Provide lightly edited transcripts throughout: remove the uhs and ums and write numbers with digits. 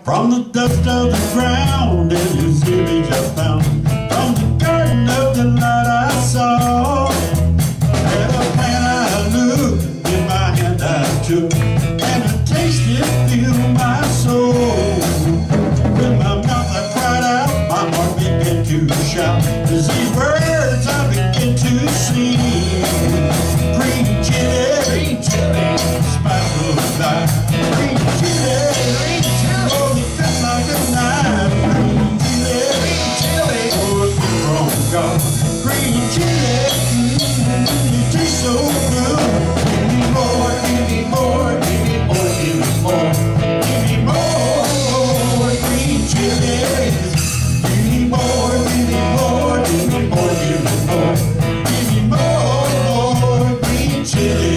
From the dust of the ground in his image I found, from the garden of the light I saw, and a pan I looked, in my hand I took, and a taste it filled my soul. With my mouth I cried out, my heart began to shout, as these words I began to sing. Green chili, spice of life. Green chili, oh, it cuts like a knife. Green chili, oh, it's from God. Green chili, it tastes so good. Give me more, give me more, give me more, give me more, give me more. Green chili, give me more, give me more, give me more, give me more, give me more. Green chili.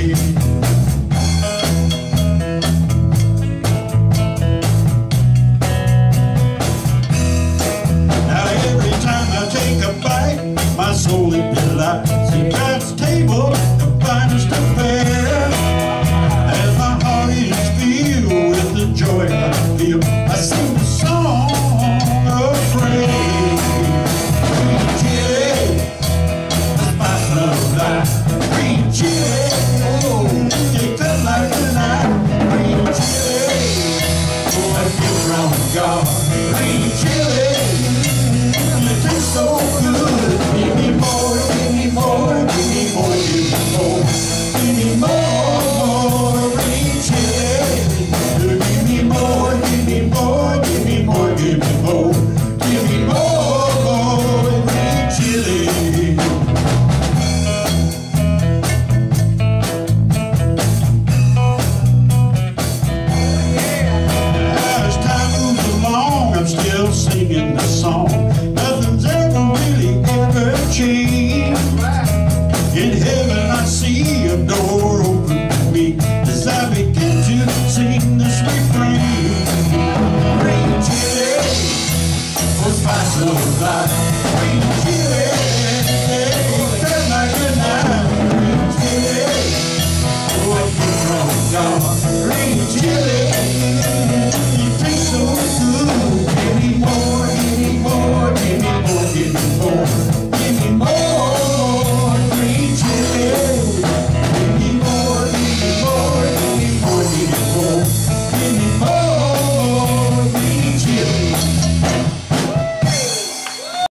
My soul it delights at God's table, the finest affair. As my heart is filled with the joy I feel, I sing the song of praise. Green chili, the spice of life. Green chili, oh, they cut like a knife. Green chili, oh, a gift from God. Green chili, it tastes so good.